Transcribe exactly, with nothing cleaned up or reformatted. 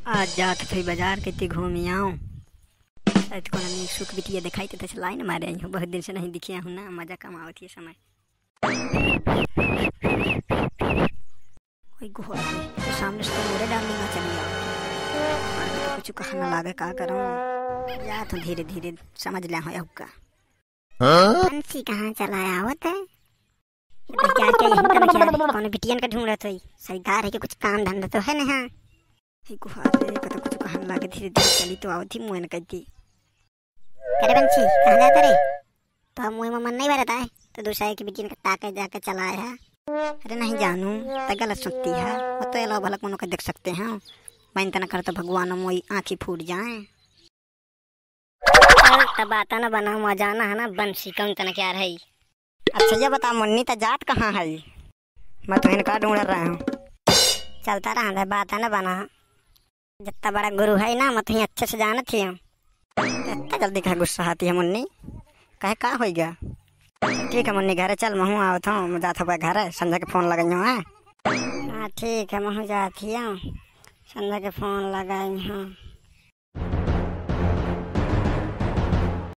आज जात थे बाजार के घूमी आऊँ। शायद को सुख बिटिया दिखाई तो चलाई ना मारे आई हूँ, बहुत दिन से नहीं दिखिया हूँ ना, मजा कमाओ थी समय। कोई घोड़ा तो सामने से तो मोरे डालने में चली आओ, कुछ कहना लागे का करूँ या तो धीरे धीरे समझ लिया हो का। बंसी कहाँ चला आवत है बाजार के यहीं तक क्या कौन बिटियन का ढूंढ रहा सरदार है कि कुछ काम धंधा तो है ना। ही गुहारे कतो कुछ कहन लागे धीरे धीरे चली तो आवती मुँह न कहती। अरे बंसी कहाँ जाता रे? तो मुँह में मन नहीं भरता है तो दूसरा की बिटियन का टाके जाकर चला है। अरे नहीं जानू तो गलत सुनती है, वो तो अलावा भलक मनो का देख सकते हैं। मैं तना कर तो भगवान मोई आँखी फूट जाए। तब आता ना बना मजा ना है ना बंसी कौन तना क्या रही। अच्छा ये बता मुन्नी तो जात कहाँ है? मैं तो इनका ढूंढ रहा हूँ। चलता रहा बात है ना बना, जितना बड़ा गुरु है ना मैं तो अच्छे से जाना थी। इतना जल्दी क्या गुस्सा आती है मुन्नी, कहे का हो गया? ठीक है मुन्नी घर चल महू आओ था, मैं जाता हुआ घर संजय के फोन लगाई हूँ। हाँ ठीक है महू जाती हूँ, संजय के फोन लगाई हूँ।